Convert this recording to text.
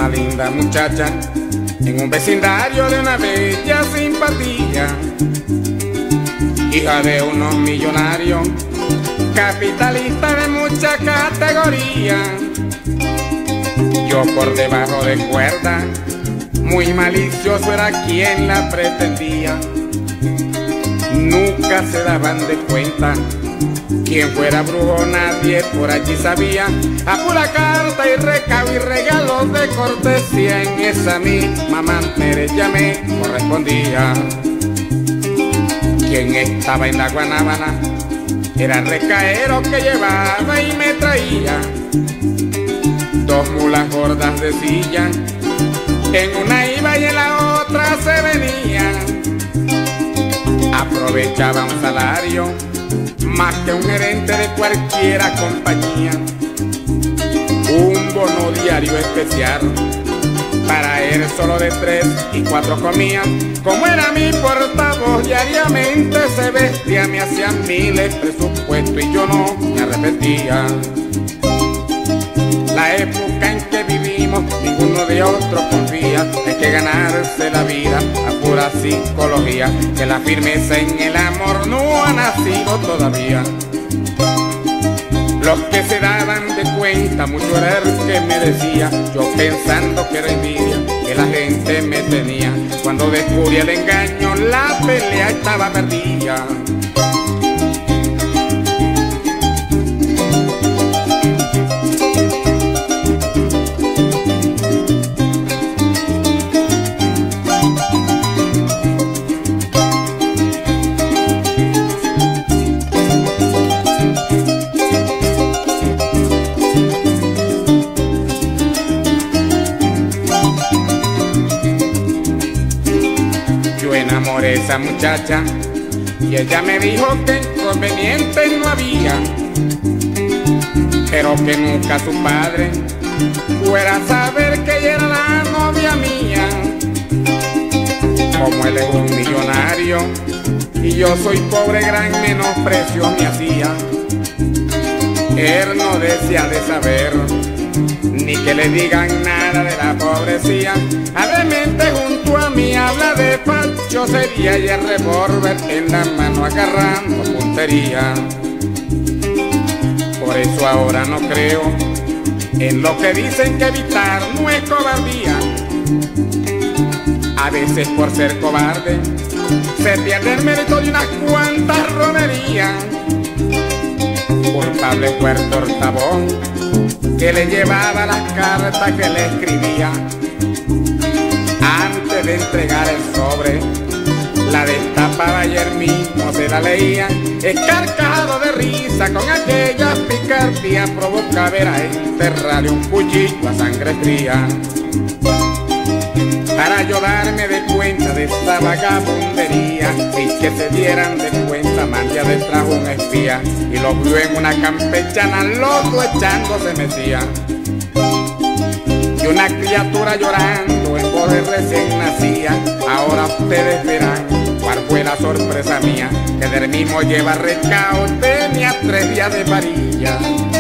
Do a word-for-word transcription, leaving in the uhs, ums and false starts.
una linda muchacha en un vecindario de una bella simpatía, hija de unos millonarios, capitalista de mucha categoría. Yo por debajo de cuerda, muy malicioso era quien la pretendía. Nunca se daban de cuenta, quien fuera brujo nadie por allí sabía. A pura carta y recado y regalos de cortesía, en esa misma manera me correspondía. Quien estaba en la Guanábana era el recaero que llevaba y me traía dos mulas gordas de silla, en una iba y en la otra se venía. Aprovechaba un salario más que un gerente de cualquiera compañía, un bono diario especial para él solo de tres y cuatro comía. Como era mi portavoz diariamente se vestía, me hacían miles presupuestos y yo no me arrepentía. La época en que vivimos ninguno de otros confía, hay que ganarse la vida a pura psicología, que la firmeza en el amor no ha nacido todavía. Los que se daban de cuenta, mucho era el que me decía, yo pensando que era envidia que la gente me tenía. Cuando descubrí el engaño, la pelea estaba perdida. Enamoré a esa muchacha y ella me dijo que inconvenientes no había, pero que nunca su padre fuera a saber que ella era la novia mía. Como él es un millonario y yo soy pobre, gran menosprecio me hacía. Él no decía de saber ni que le digan nada de la pobrecía. Alegremente junto a mí habla de paz, yo sería y el revólver en la mano agarrando puntería. Por eso ahora no creo en lo que dicen que evitar no es cobardía. A veces por ser cobarde se pierde el mérito de unas cuantas romerías. Culpable fue el portavoz que le llevaba las cartas que le escribía. Antes de entregar el sobre, la destapaba y él mismo se la leía. Escarcajado de risa con aquella picardía, provoca ver a enterrarle un cuchillo a sangre fría. Para yo darme de cuenta de esta vagabundería y que se dieran de cuenta, Mandia detrás un espía y lo vio en una campechana loco echándose mesía. Y una criatura llorando en voz de recién nacía. Ahora ustedes verán cuál fue la sorpresa mía, que del mismo lleva recao, tenía tres días de varilla.